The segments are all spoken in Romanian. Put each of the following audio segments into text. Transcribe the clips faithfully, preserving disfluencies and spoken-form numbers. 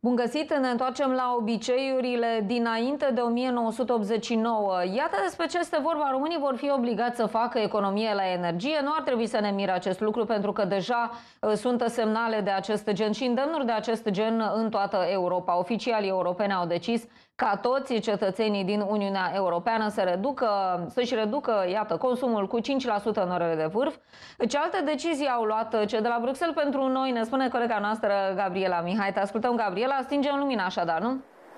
Bun găsit, ne întoarcem la obiceiurile dinainte de o mie nouă sute optzeci și nouă. Iată despre ce este vorba. Românii vor fi obligați să facă economie la energie. Nu ar trebui să ne mire acest lucru, pentru că deja uh, sunt semnale de acest gen și îndemnuri de acest gen în toată Europa. Oficialii europeni au decis ca toți cetățenii din Uniunea Europeană să reducă, să-și reducă, iată, consumul cu cinci la sută în orele de vârf. Ce alte decizii au luat cei de la Bruxelles pentru noi, ne spune colega noastră Gabriela Mihai. Te ascultăm, Gabriela. Stingem lumina așadar, nu?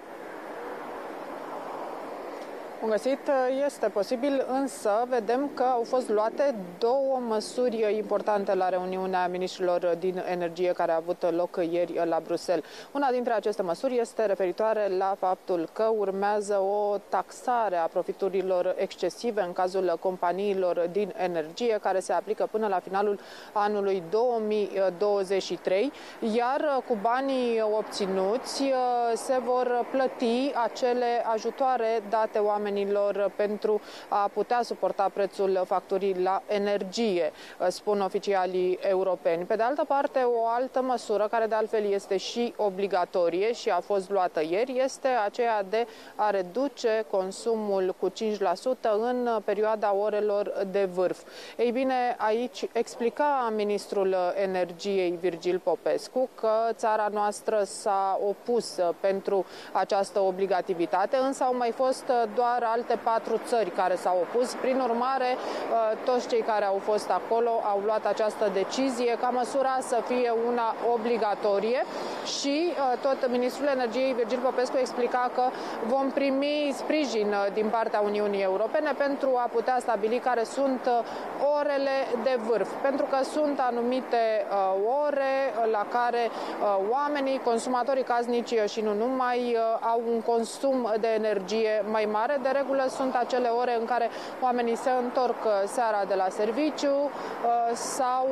Bun găsit, este posibil, însă vedem că au fost luate două măsuri importante la reuniunea ministrilor din energie care a avut loc ieri la Bruxelles. Una dintre aceste măsuri este referitoare la faptul că urmează o taxare a profiturilor excesive în cazul companiilor din energie, care se aplică până la finalul anului două mii douăzeci și trei, iar cu banii obținuți se vor plăti acele ajutoare date oamenilor pentru a putea suporta prețul facturii la energie, spun oficialii europeni. Pe de altă parte, o altă măsură, care de altfel este și obligatorie și a fost luată ieri, este aceea de a reduce consumul cu cinci la sută în perioada orelor de vârf. Ei bine, aici explica ministrul energiei Virgil Popescu că țara noastră s-a opus pentru această obligativitate, însă au mai fost doar alte patru țări care s-au opus. Prin urmare, toți cei care au fost acolo au luat această decizie ca măsura să fie una obligatorie și tot ministrul energiei Virgil Popescu explica că vom primi sprijin din partea Uniunii Europene pentru a putea stabili care sunt orele de vârf, pentru că sunt anumite ore la care oamenii, consumatorii casnici și nu numai, au un consum de energie mai mare. De regulă sunt acele ore în care oamenii se întorc seara de la serviciu sau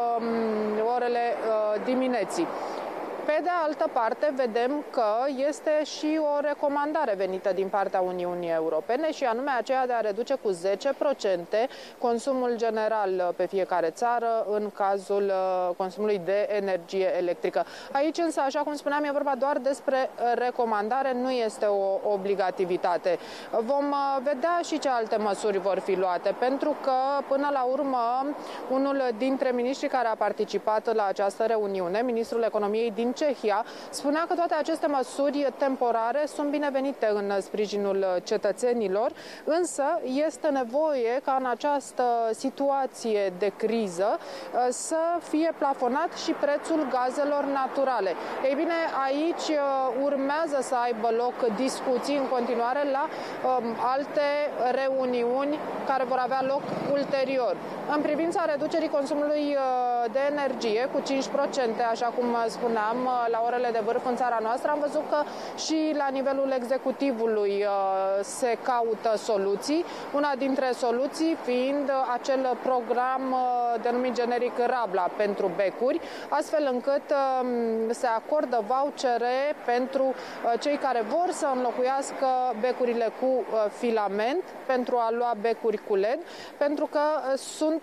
orele dimineții. Pe de altă parte, vedem că este și o recomandare venită din partea Uniunii Europene și anume aceea de a reduce cu zece la sută consumul general pe fiecare țară în cazul consumului de energie electrică. Aici însă, așa cum spuneam, e vorba doar despre recomandare, nu este o obligativitate. Vom vedea și ce alte măsuri vor fi luate, pentru că până la urmă unul dintre miniștrii care a participat la această reuniune, ministrul economiei din Cehia, spunea că toate aceste măsuri temporare sunt binevenite în sprijinul cetățenilor, însă este nevoie ca în această situație de criză să fie plafonat și prețul gazelor naturale. Ei bine, aici urmează să aibă loc discuții în continuare la um, alte reuniuni care vor avea loc ulterior. În privința reducerii consumului de energie cu cinci la sută, așa cum spuneam, la orele de vârf în țara noastră, am văzut că și la nivelul executivului se caută soluții. Una dintre soluții fiind acel program denumit generic Rabla pentru becuri, astfel încât se acordă vouchere pentru cei care vor să înlocuiască becurile cu filament pentru a lua becuri cu L E D, pentru că sunt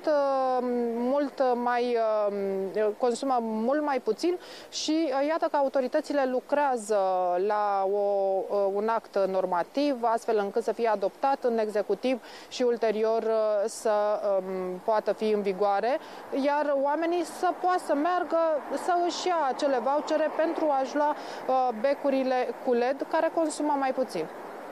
mult mai consumă mult mai puțin și iată că autoritățile lucrează la o, un act normativ, astfel încât să fie adoptat în executiv și ulterior să um, poată fi în vigoare, iar oamenii să poată să meargă să își ia acele vouchere pentru a-și lua uh, becurile cu L E D care consumă mai puțin.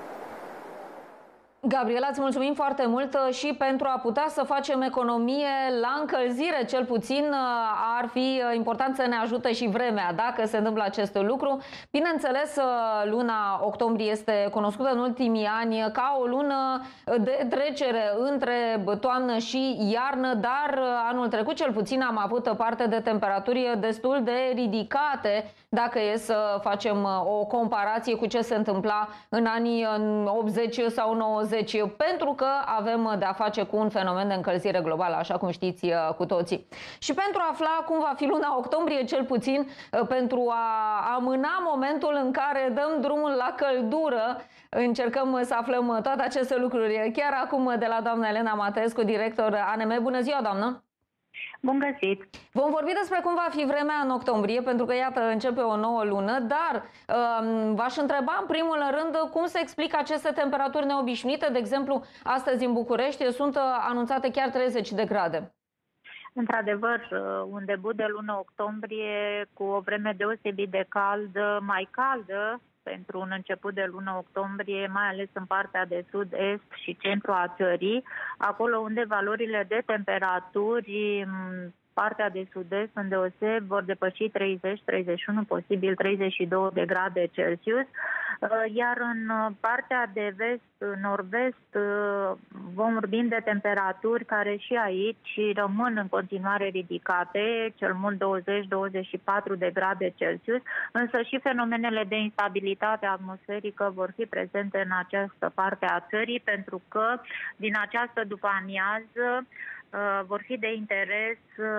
Gabriela, îți mulțumim foarte mult și pentru a putea să facem economie la încălzire, cel puțin ar fi important să ne ajute și vremea dacă se întâmplă acest lucru. Bineînțeles, luna octombrie este cunoscută în ultimii ani ca o lună de trecere între toamnă și iarnă, dar anul trecut cel puțin am avut parte de temperaturi destul de ridicate dacă e să facem o comparație cu ce se întâmpla în anii optzeci sau nouăzeci. Pentru că avem de a face cu un fenomen de încălzire globală, așa cum știți cu toții. Și pentru a afla cum va fi luna octombrie, cel puțin pentru a amâna momentul în care dăm drumul la căldură, încercăm să aflăm toate aceste lucruri chiar acum de la doamna Elena Matescu, director A N M. Bună ziua, doamnă! Bun găsit! Vom vorbi despre cum va fi vremea în octombrie, pentru că, iată, începe o nouă lună, dar um, v-aș întreba, în primul rând, cum se explică aceste temperaturi neobișnuite. De exemplu, astăzi în București sunt anunțate chiar treizeci de grade. Într-adevăr, un debut de lună octombrie cu o vreme deosebit de caldă, mai caldă pentru un început de lună octombrie, mai ales în partea de sud-est și centru a țării, acolo unde valorile de temperaturi partea de sud-est, îndeoseb, vor depăși treizeci, treizeci și unu, posibil treizeci și doi de grade Celsius, iar în partea de vest, nord-vest, vom vorbi de temperaturi care și aici rămân în continuare ridicate, cel mult douăzeci, douăzeci și patru de grade Celsius, însă și fenomenele de instabilitate atmosferică vor fi prezente în această parte a țării, pentru că din această după-amiază vor fi de interes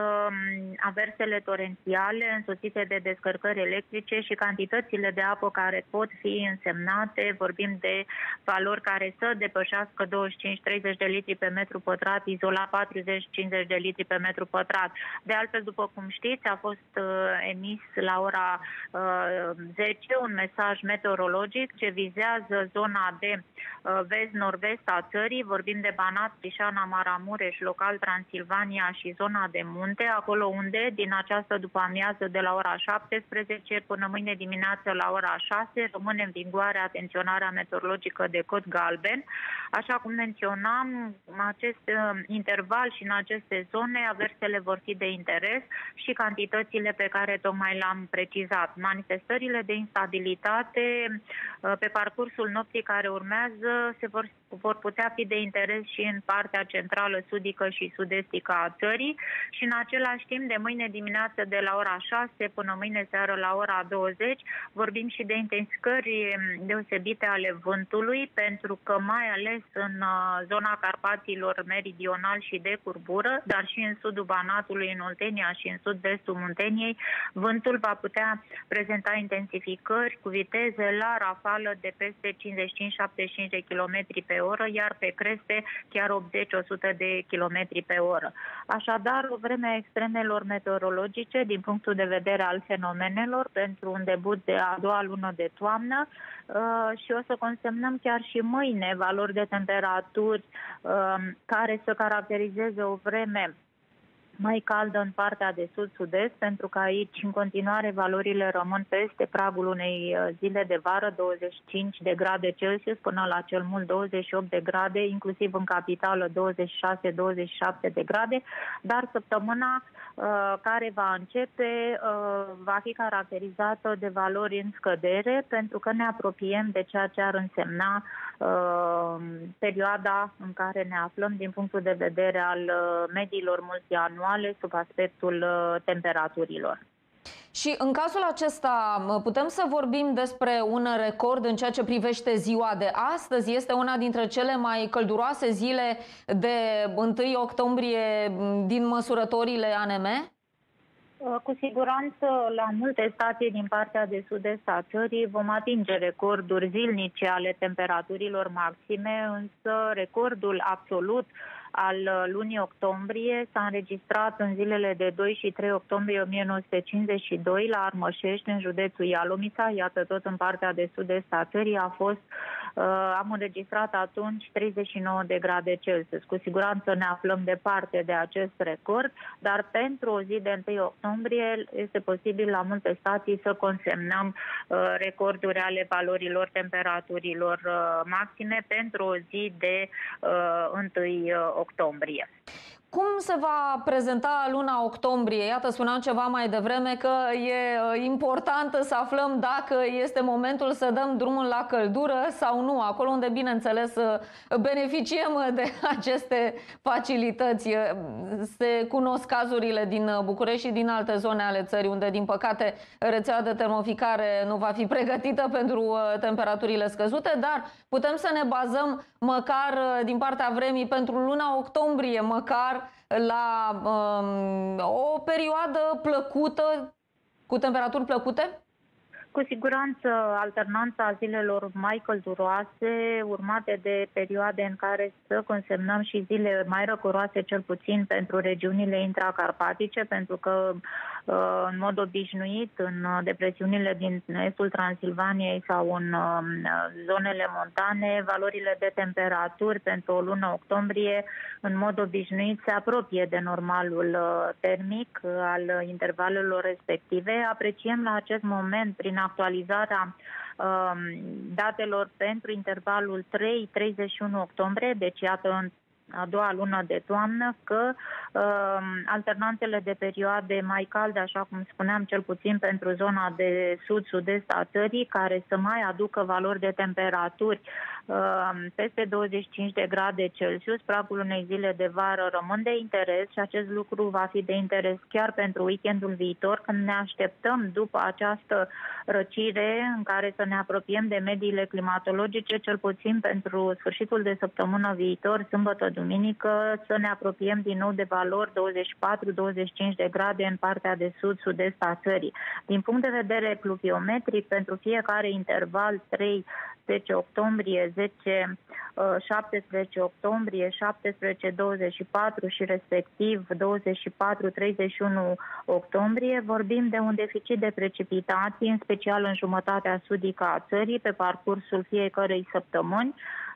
aversele torențiale însoțite de descărcări electrice și cantitățile de apă care pot fi însemnate. Vorbim de valori care să depășească douăzeci și cinci treizeci de litri pe metru pătrat, izolat patruzeci cincizeci de litri pe metru pătrat. De altfel, după cum știți, a fost emis la ora zece un mesaj meteorologic ce vizează zona de vest-nord-vest a țării. Vorbim de Banat, Crișana, Maramureș, local Transilvania și zona de munte, acolo unde din această după-amiază de la ora șaptesprezece până mâine dimineață la ora șase rămâne în vigoare atenționarea meteorologică de cod galben. Așa cum menționam, în acest interval și în aceste zone aversele vor fi de interes și cantitățile pe care tocmai le-am precizat. Manifestările de instabilitate pe parcursul nopții care urmează se vor, vor putea fi de interes și în partea centrală, sudică și sud-estică a țării și în același timp de mâine dimineață de la ora șase până mâine seară la ora douăzeci vorbim și de intensificări deosebite ale vântului, pentru că mai ales în zona Carpaților meridional și de curbură, dar și în sudul Banatului, în Oltenia și în sud-vestul Munteniei, vântul va putea prezenta intensificări cu viteze la rafală de peste cincizeci și cinci șaptezeci și cinci de kilometri pe oră, iar pe creste chiar optzeci o sută de kilometri pe oră. Așadar, o vreme a extremelor meteorologice din punctul de vedere al fenomenelor pentru un debut de a doua lună de toamnă și o să consemnăm chiar și mâine valori de temperaturi care să caracterizeze o vreme mai caldă în partea de sud-sud-est, pentru că aici în continuare valorile rămân peste pragul unei zile de vară, douăzeci și cinci de grade Celsius până la cel mult douăzeci și opt de grade, inclusiv în capitală douăzeci și șase douăzeci și șapte de grade, dar săptămâna uh, care va începe uh, va fi caracterizată de valori în scădere, pentru că ne apropiem de ceea ce ar însemna uh, perioada în care ne aflăm din punctul de vedere al uh, mediilor multianuale sub aspectul temperaturilor. Și în cazul acesta putem să vorbim despre un record în ceea ce privește ziua de astăzi? Este una dintre cele mai călduroase zile de întâi octombrie din măsurătorile A N M? Cu siguranță, la multe stații din partea de sud-est a țării vom atinge recorduri zilnice ale temperaturilor maxime, însă recordul absolut al lunii octombrie s-a înregistrat în zilele de doi și trei octombrie o mie nouă sute cincizeci și doi la Armășești, în județul Ialomița, iată tot în partea de sud-est a țării a fost, uh, am înregistrat atunci treizeci și nouă de grade Celsius. Cu siguranță ne aflăm departe de acest record, dar pentru o zi de întâi octombrie este posibil la multe stații să consemnăm uh, recorduri ale valorilor temperaturilor uh, maxime pentru o zi de uh, întâi octombrie. Cum se va prezenta luna octombrie? Iată, spuneam ceva mai devreme că e important să aflăm dacă este momentul să dăm drumul la căldură sau nu, acolo unde, bineînțeles, beneficiem de aceste facilități. Se cunosc cazurile din București și din alte zone ale țării, unde, din păcate, rețeaua de termoficare nu va fi pregătită pentru temperaturile scăzute, dar putem să ne bazăm măcar din partea vremii pentru luna octombrie, măcar la um, o perioadă plăcută, cu temperaturi plăcute? Cu siguranță, alternanța zilelor mai călduroase, urmate de perioade în care să consemnăm și zile mai răcoroase, cel puțin pentru regiunile intracarpatice, pentru că, în mod obișnuit, în depresiunile din estul Transilvaniei sau în zonele montane, valorile de temperaturi pentru o lună octombrie, în mod obișnuit, se apropie de normalul termic al intervalelor respective. Apreciem la acest moment, prin actualizarea uh, datelor pentru intervalul trei treizeci și unu octombrie, deci iată în a doua lună de toamnă, că uh, alternanțele de perioade mai calde, așa cum spuneam, cel puțin pentru zona de sud-sud-est a țării, care să mai aducă valori de temperaturi uh, peste douăzeci și cinci de grade Celsius, pragul unei zile de vară rămân de interes și acest lucru va fi de interes chiar pentru weekendul viitor, când ne așteptăm după această răcire în care să ne apropiem de mediile climatologice, cel puțin pentru sfârșitul de săptămână viitor, sâmbătă, duminică, să ne apropiem din nou de valori douăzeci și patru douăzeci și cinci de grade în partea de sud-sud-est a țării. Din punct de vedere pluviometric, pentru fiecare interval trei zece octombrie, zece șaptesprezece octombrie, șaptesprezece douăzeci și patru și respectiv douăzeci și patru treizeci și unu octombrie, vorbim de un deficit de precipitații, în special în jumătatea sudică a țării, pe parcursul fiecărei săptămâni,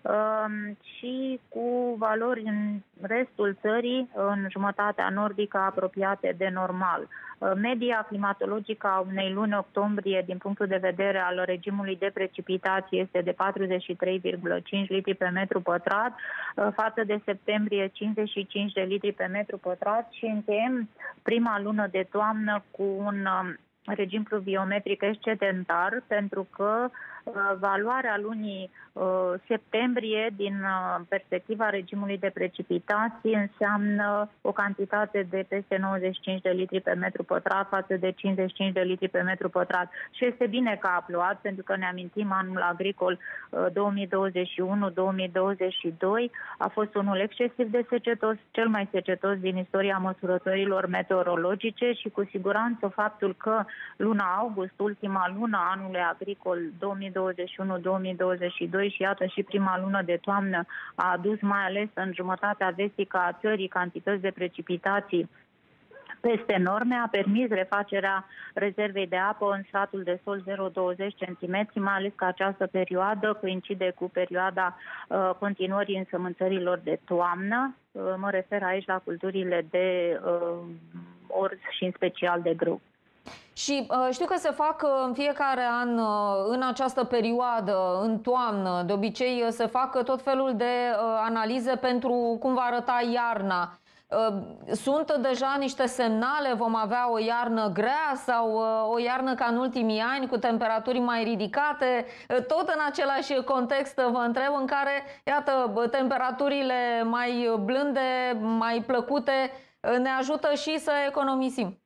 și cu valori în restul țării, în jumătatea nordică, apropiate de normal. Media climatologică a unei luni octombrie, din punctul de vedere al regimului de precipitații, este de patruzeci și trei virgulă cinci litri pe metru pătrat, față de septembrie cincizeci și cinci de litri pe metru pătrat, și încheiem prima lună de toamnă cu un regim pluviometric excedentar, pentru că valoarea lunii septembrie, din perspectiva regimului de precipitații, înseamnă o cantitate de peste nouăzeci și cinci de litri pe metru pătrat față de cincizeci și cinci de litri pe metru pătrat. Și este bine că a plouat, pentru că ne amintim, anul agricol două mii douăzeci și unu două mii douăzeci și doi a fost unul excesiv de secetos, cel mai secetos din istoria măsurătorilor meteorologice, și cu siguranță faptul că luna august, ultima lună a anului agricol două mii douăzeci și unu două mii douăzeci și doi, și iată și prima lună de toamnă, a adus mai ales în jumătatea vestică a țării cantități de precipitații peste norme, a permis refacerea rezervei de apă în stratul de sol zero virgulă douăzeci centimetri, mai ales că această perioadă coincide cu perioada uh, continuării însămânțărilor de toamnă. Uh, mă refer aici la culturile de uh, orz și în special de grâu. Și uh, știu că se fac uh, în fiecare an, uh, în această perioadă, în toamnă, de obicei uh, se fac tot felul de uh, analize pentru cum va arăta iarna. Uh, sunt deja niște semnale, vom avea o iarnă grea sau uh, o iarnă ca în ultimii ani, cu temperaturi mai ridicate? Uh, tot în același context uh, vă întreb, în care, iată, temperaturile mai blânde, mai plăcute uh, ne ajută și să economisim.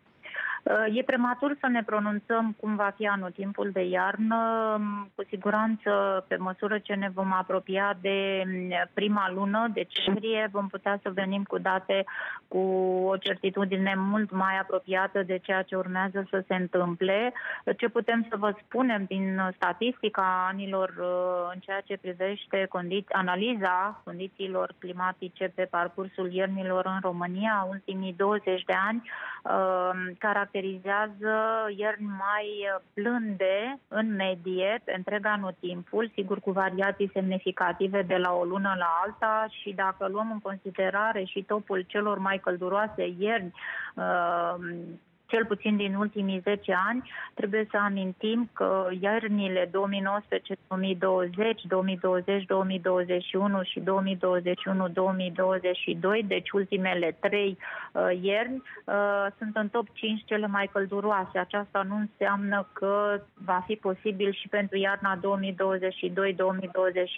E prematur să ne pronunțăm cum va fi anotimpul de iarnă. Cu siguranță, pe măsură ce ne vom apropia de prima lună, decembrie, vom putea să venim cu date cu o certitudine mult mai apropiată de ceea ce urmează să se întâmple. Ce putem să vă spunem din statistica anilor în ceea ce privește condi- analiza condițiilor climatice pe parcursul iernilor în România, ultimii douăzeci de ani, caracterizează ierni mai blânde în medie pe întreg anotimpul, sigur cu variații semnificative de la o lună la alta, și dacă luăm în considerare și topul celor mai călduroase ierni, cel puțin din ultimii zece ani, trebuie să amintim că iernile două mii nouăsprezece două mii douăzeci, două mii douăzeci două mii douăzeci și unu și două mii douăzeci și unu două mii douăzeci și doi, deci ultimele trei uh, ierni, uh, sunt în top cinci cele mai călduroase. Aceasta nu înseamnă că va fi posibil și pentru iarna două mii douăzeci și doi două mii douăzeci și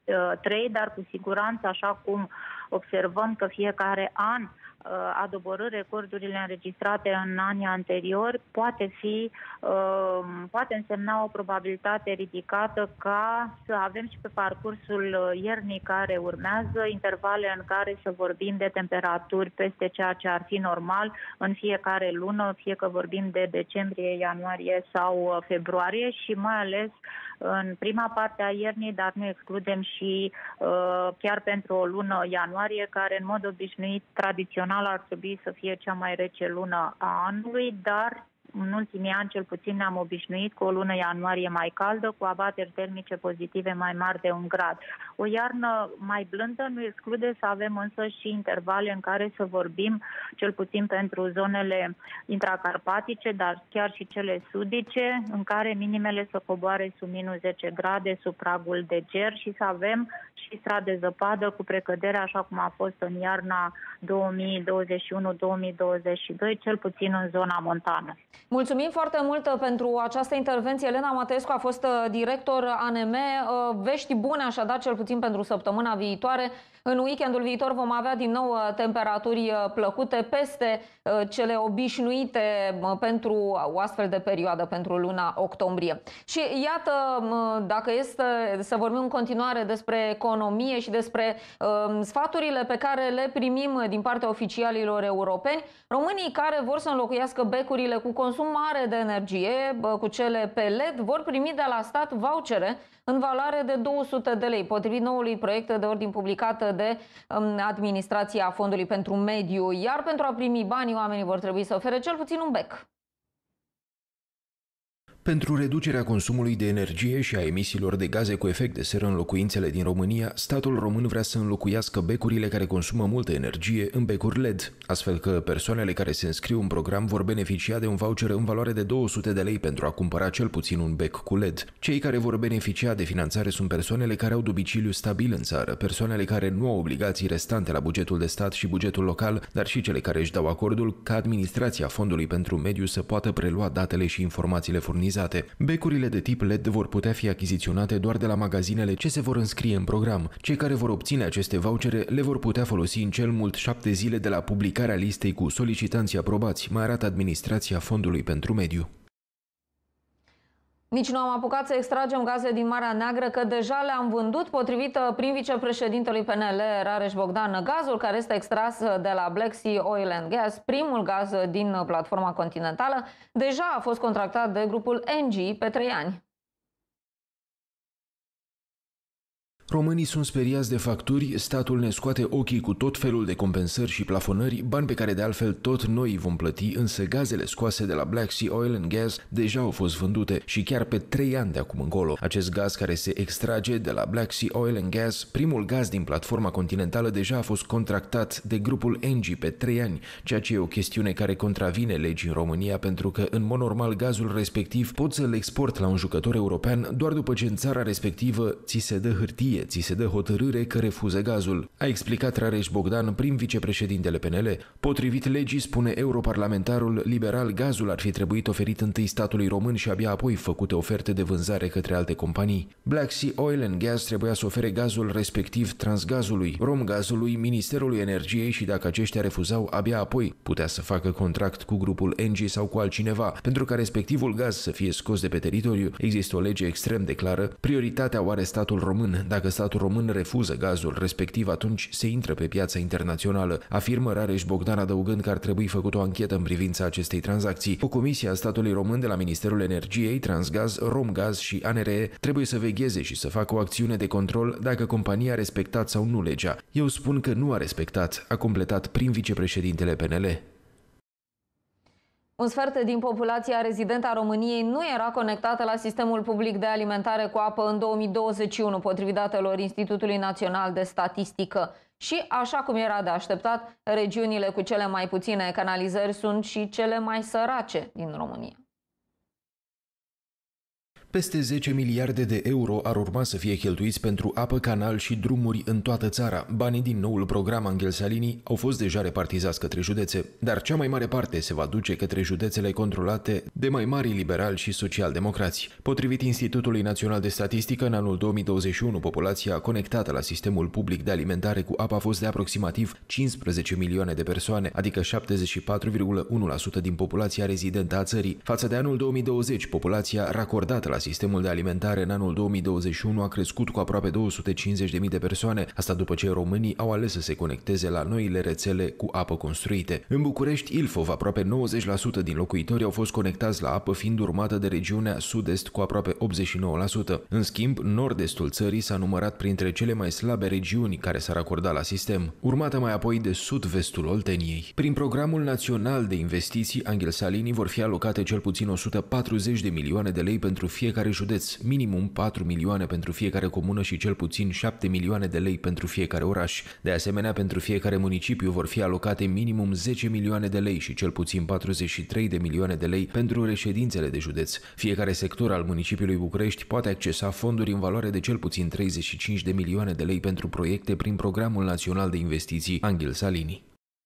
trei, dar cu siguranță, așa cum observăm că fiecare an a doborât recordurile înregistrate în anii anteriori, poate fi, poate însemna o probabilitate ridicată ca să avem și pe parcursul iernii care urmează intervale în care să vorbim de temperaturi peste ceea ce ar fi normal în fiecare lună, fie că vorbim de decembrie, ianuarie sau februarie și mai ales în prima parte a iernii, dar nu excludem și uh, chiar pentru o lună ianuarie, care în mod obișnuit, tradițional, ar trebui să fie cea mai rece lună a anului, dar în ultimii ani cel puțin ne-am obișnuit cu o lună ianuarie mai caldă, cu abateri termice pozitive mai mari de un grad. O iarnă mai blândă nu exclude să avem însă și intervale în care să vorbim, cel puțin pentru zonele intracarpatice, dar chiar și cele sudice, în care minimele să coboare sub minus zece grade, sub pragul de ger și să avem și strat de zăpadă cu precădere, așa cum a fost în iarna două mii douăzeci și unu două mii douăzeci și doi, cel puțin în zona montană. Mulțumim foarte mult pentru această intervenție. Elena Matescu a fost director A N M. Vești bune, așadar, cel puțin pentru săptămâna viitoare. În weekendul viitor vom avea din nou temperaturi plăcute peste cele obișnuite pentru o astfel de perioadă, pentru luna octombrie. Și iată, dacă este să vorbim în continuare despre economie și despre uh, sfaturile pe care le primim din partea oficialilor europeni, românii care vor să înlocuiască becurile cu consum mare de energie, cu cele pe L E D, vor primi de la stat vouchere în valoare de două sute de lei, potrivit noului proiect de ordin publicat de um, Administrația Fondului pentru Mediu. Iar pentru a primi banii, oamenii vor trebui să ofere cel puțin un bec. Pentru reducerea consumului de energie și a emisiilor de gaze cu efect de seră în locuințele din România, statul român vrea să înlocuiască becurile care consumă multă energie în becuri L E D, astfel că persoanele care se înscriu în program vor beneficia de un voucher în valoare de două sute de lei pentru a cumpăra cel puțin un bec cu L E D. Cei care vor beneficia de finanțare sunt persoanele care au domiciliu stabil în țară, persoanele care nu au obligații restante la bugetul de stat și bugetul local, dar și cele care își dau acordul ca Administrația Fondului pentru Mediu să poată prelua datele și informațiile furnizate. Becurile de tip L E D vor putea fi achiziționate doar de la magazinele ce se vor înscrie în program. Cei care vor obține aceste vouchere le vor putea folosi în cel mult șapte zile de la publicarea listei cu solicitanții aprobați, mai arată Administrația Fondului pentru Mediu. Nici nu am apucat să extragem gaze din Marea Neagră, că deja le-am vândut, potrivit prim vicepreședintelui P N L, Rareș Bogdan. Gazul care este extras de la Black Sea Oil and Gas, primul gaz din platforma continentală, deja a fost contractat de grupul Engie pe trei ani. Românii sunt speriați de facturi, statul ne scoate ochii cu tot felul de compensări și plafonări, bani pe care de altfel tot noi vom plăti, însă gazele scoase de la Black Sea Oil and Gas deja au fost vândute și chiar pe trei ani de acum încolo. Acest gaz care se extrage de la Black Sea Oil and Gas, primul gaz din platforma continentală, deja a fost contractat de grupul Engie pe trei ani, ceea ce e o chestiune care contravine legii în România, pentru că în mod normal gazul respectiv poți să-l export la un jucător european doar după ce în țara respectivă ți se dă hârtie, ți se dă hotărâre că refuză gazul, a explicat Rareș Bogdan, prim vicepreședintele P N L. Potrivit legii, spune europarlamentarul liberal, gazul ar fi trebuit oferit întâi statului român și abia apoi făcute oferte de vânzare către alte companii. Black Sea Oil and Gas trebuia să ofere gazul respectiv Transgazului, Romgazului, Ministerului Energiei și dacă aceștia refuzau, abia apoi putea să facă contract cu grupul Engie sau cu altcineva. Pentru ca respectivul gaz să fie scos de pe teritoriu, există o lege extrem de clară. Prioritatea o are statul român. Dacă statul român refuză gazul respectiv, atunci se intră pe piața internațională, afirmă Rareș Bogdan, adăugând că ar trebui făcut o anchetă în privința acestei tranzacții. O comisie a statului român de la Ministerul Energiei, Transgaz, Romgaz și A N R E trebuie să vegheze și să facă o acțiune de control dacă compania a respectat sau nu legea. Eu spun că nu a respectat, a completat prim vicepreședintele P N L. Un sfert din populația rezidentă a României nu era conectată la sistemul public de alimentare cu apă în două mii douăzeci și unu, potrivit datelor Institutului Național de Statistică. Și, așa cum era de așteptat, regiunile cu cele mai puține canalizări sunt și cele mai sărace din România. Peste zece miliarde de euro ar urma să fie cheltuiți pentru apă, canal și drumuri în toată țara. Banii din noul program Angel Salini au fost deja repartizați către județe, dar cea mai mare parte se va duce către județele controlate de mai mari liberali și social-democrați. Potrivit Institutului Național de Statistică, în anul două mii douăzeci și unu, populația conectată la sistemul public de alimentare cu apă a fost de aproximativ cincisprezece milioane de persoane, adică șaptezeci și patru virgulă unu la sută din populația rezidentă a țării. Față de anul două mii douăzeci, populația racordată la sistemul de alimentare în anul două mii douăzeci și unu a crescut cu aproape două sute cincizeci de mii de persoane, asta după ce românii au ales să se conecteze la noile rețele cu apă construite. În București, Ilfov, aproape nouăzeci la sută din locuitori au fost conectați la apă, fiind urmată de regiunea sud-est cu aproape optzeci și nouă la sută. În schimb, nord-estul țării s-a numărat printre cele mai slabe regiuni care s-ar acorda la sistem, urmată mai apoi de sud-vestul Olteniei. Prin programul național de investiții Angel Salini vor fi alocate cel puțin o sută patruzeci de milioane de lei pentru fiecare județ, minimum patru milioane pentru fiecare comună și cel puțin șapte milioane de lei pentru fiecare oraș. De asemenea, pentru fiecare municipiu vor fi alocate minimum zece milioane de lei și cel puțin patruzeci și trei de milioane de lei pentru reședințele de județ. Fiecare sector al municipiului București poate accesa fonduri în valoare de cel puțin treizeci și cinci de milioane de lei pentru proiecte prin Programul Național de Investiții Angel Salini.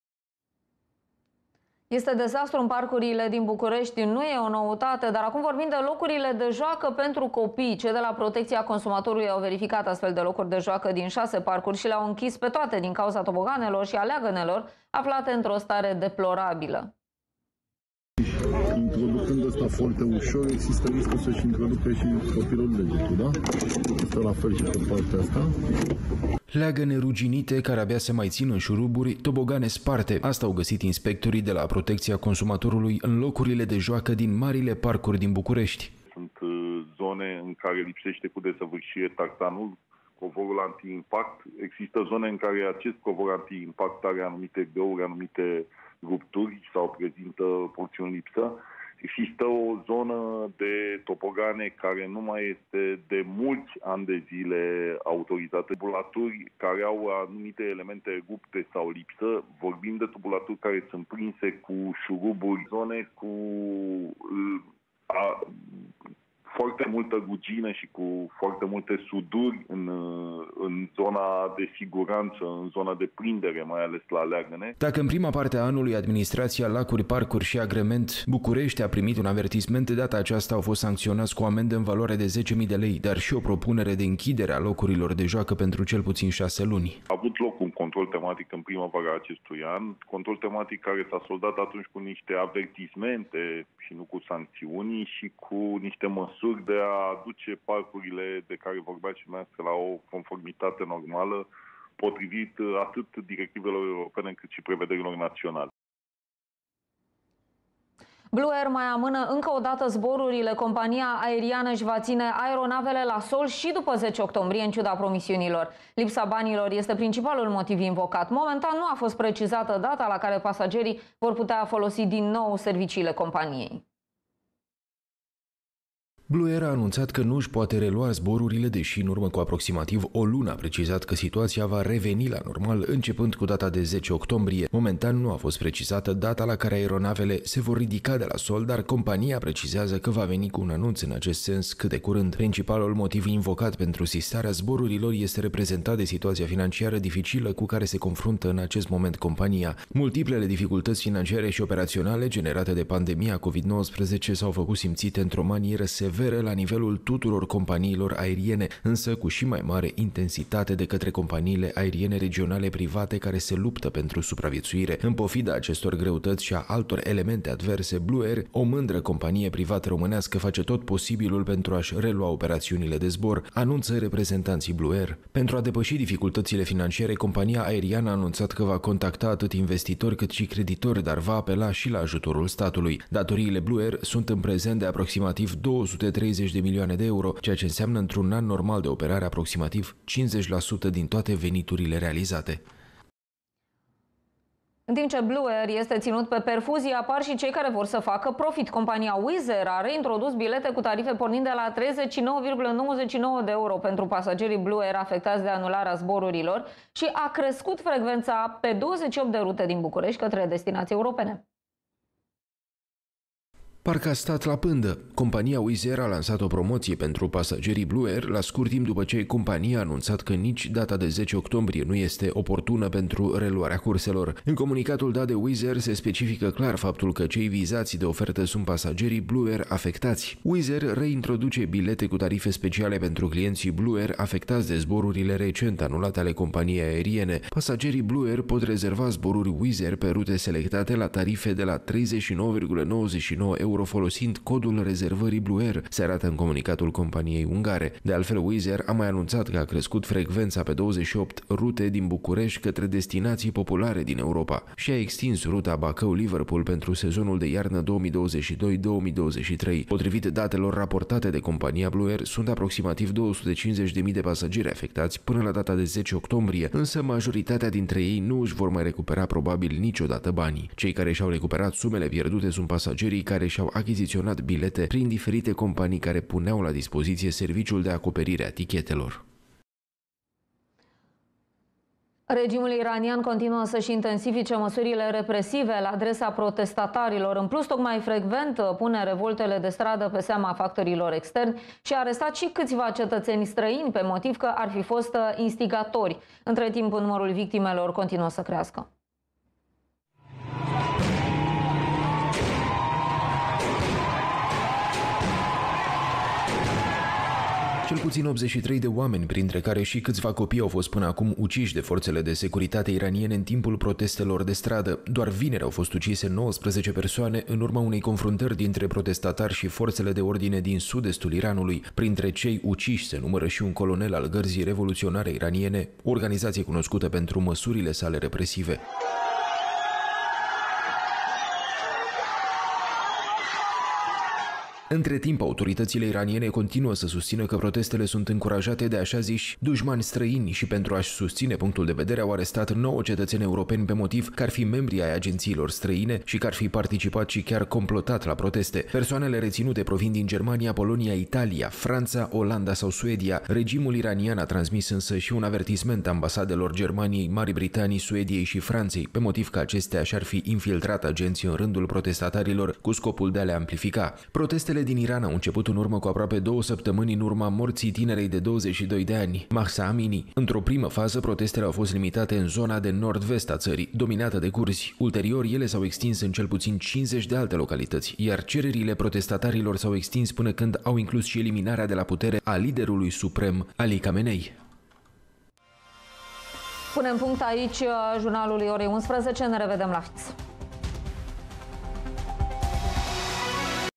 Este dezastru în parcurile din București, nu e o noutate, dar acum vorbim de locurile de joacă pentru copii. Cei de la Protecția Consumatorului au verificat astfel de locuri de joacă din șase parcuri și le-au închis pe toate din cauza toboganelor și a leagănelor aflate într-o stare deplorabilă. Introducând ăsta foarte ușor, există riscul să-și introducă și copilul degetul, da? Este la fel și pe partea asta. Leagăne ruginite care abia se mai țin în șuruburi, tobogane sparte. Asta au găsit inspectorii de la Protecția Consumatorului în locurile de joacă din marile parcuri din București. Sunt zone în care lipsește cu desăvârșire tartanul, covorul anti-impact. Există zone în care acest covor anti-impact are anumite găuri, anumite rupturi sau prezintă porțiuni lipsă. Există o zonă de tobogane care nu mai este de mulți ani de zile autorizată. Tubulaturi care au anumite elemente rupte sau lipsă. Vorbim de tubulaturi care sunt prinse cu șuruburi, zone cu a, foarte multă rugină și cu foarte multe suduri în, în zona de siguranță, în zona de prindere, mai ales la leagăne. Dacă în prima parte a anului administrația Lacuri, Parcuri și Agrement București a primit un avertisment, de data aceasta au fost sancționați cu o amendă în valoare de zece mii de lei, dar și o propunere de închidere a locurilor de joacă pentru cel puțin șase luni. A avut loc un control tematic în primăvara acestui an, control tematic care s-a soldat atunci cu niște avertismente și nu cu sancțiuni și cu niște măsuri de a aduce parcurile de care vorbeați și dumneavoastră la o conformitate normală, potrivit atât directivelor europene cât și prevederilor naționale. Blue Air mai amână încă o dată zborurile. Compania aeriană își va ține aeronavele la sol și după zece octombrie, în ciuda promisiunilor. Lipsa banilor este principalul motiv invocat. Momentan nu a fost precizată data la care pasagerii vor putea folosi din nou serviciile companiei. Blue Air a anunțat că nu își poate relua zborurile, deși în urmă cu aproximativ o lună a precizat că situația va reveni la normal începând cu data de zece octombrie. Momentan nu a fost precizată data la care aeronavele se vor ridica de la sol, dar compania precizează că va veni cu un anunț în acest sens cât de curând. Principalul motiv invocat pentru sistarea zborurilor este reprezentat de situația financiară dificilă cu care se confruntă în acest moment compania. Multiplele dificultăți financiare și operaționale generate de pandemia COVID nouăsprezece s-au făcut simțite într-o manieră severă la nivelul tuturor companiilor aeriene, însă cu și mai mare intensitate de către companiile aeriene regionale private care se luptă pentru supraviețuire. În pofida acestor greutăți și a altor elemente adverse, Blue Air, o mândră companie privată românească, face tot posibilul pentru a-și relua operațiunile de zbor, anunță reprezentanții Blue Air. Pentru a depăși dificultățile financiare, compania aeriană a anunțat că va contacta atât investitori cât și creditori, dar va apela și la ajutorul statului. Datoriile Blue Air sunt în prezent de aproximativ două sute treizeci de milioane de euro, ceea ce înseamnă într-un an normal de operare aproximativ cincizeci la sută din toate veniturile realizate. În timp ce Blue Air este ținut pe perfuzie, apar și cei care vor să facă profit. Compania Wizz Air a reintrodus bilete cu tarife pornind de la treizeci și nouă virgulă nouăzeci și nouă de euro pentru pasagerii Blue Air afectați de anularea zborurilor și a crescut frecvența pe douăzeci și opt de rute din București către destinații europene. Parcă a stat la pândă. Compania Wizz Air a lansat o promoție pentru pasagerii Blue Air la scurt timp după ce compania a anunțat că nici data de zece octombrie nu este oportună pentru reluarea curselor. În comunicatul dat de Wizz Air se specifică clar faptul că cei vizați de ofertă sunt pasagerii Blue Air afectați. Wizz Air reintroduce bilete cu tarife speciale pentru clienții Blue Air afectați de zborurile recent anulate ale companiei aeriene. Pasagerii Blue Air pot rezerva zboruri Wizz Air pe rute selectate la tarife de la treizeci și nouă virgulă nouăzeci și nouă euro folosind codul rezervării Blue Air, se arată în comunicatul companiei ungare. De altfel, Wizz Air a mai anunțat că a crescut frecvența pe douăzeci și opt rute din București către destinații populare din Europa și a extins ruta Bacău-Liverpool pentru sezonul de iarnă două mii douăzeci și doi două mii douăzeci și trei. Potrivit datelor raportate de compania Blue Air, sunt aproximativ două sute cincizeci de mii de pasageri afectați până la data de zece octombrie, însă majoritatea dintre ei nu își vor mai recupera probabil niciodată banii. Cei care și-au recuperat sumele pierdute sunt pasagerii care și-au achiziționat bilete prin diferite companii care puneau la dispoziție serviciul de acoperire a tichetelor. Regimul iranian continuă să-și intensifice măsurile represive la adresa protestatarilor. În plus, tocmai frecvent pune revoltele de stradă pe seama factorilor externi și a arestat și câțiva cetățeni străini pe motiv că ar fi fost instigatori. Între timp, numărul victimelor continuă să crească. Cel puțin optzeci și trei de oameni, printre care și câțiva copii, au fost până acum uciși de forțele de securitate iraniene în timpul protestelor de stradă. Doar vineri au fost ucise nouăsprezece persoane în urma unei confruntări dintre protestatari și forțele de ordine din sud-estul Iranului. Printre cei uciși se numără și un colonel al Gărzii Revoluționare Iraniene, o organizație cunoscută pentru măsurile sale represive. Între timp, autoritățile iraniene continuă să susțină că protestele sunt încurajate de așa ziși dușmani străini și pentru a-și susține punctul de vedere au arestat nouă cetățeni europeni pe motiv că ar fi membri ai agențiilor străine și că ar fi participat și chiar complotat la proteste. Persoanele reținute provin din Germania, Polonia, Italia, Franța, Olanda sau Suedia. Regimul iranian a transmis însă și un avertisment ambasadelor Germaniei, Marii Britanii, Suediei și Franței, pe motiv că acestea și-ar fi infiltrat agenții în rândul protestatarilor cu scopul de a le amplifica. Protestele din Iran au început în urmă cu aproape două săptămâni în urma morții tinerei de douăzeci și doi de ani, Mahsa Amini. Într-o primă fază, protestele au fost limitate în zona de nord-vest a țării, dominată de curzi. Ulterior, ele s-au extins în cel puțin cincizeci de alte localități, iar cererile protestatarilor s-au extins până când au inclus și eliminarea de la putere a liderului suprem, Ali Khamenei. Punem punct aici jurnalului orei unsprezece, ne revedem la fix.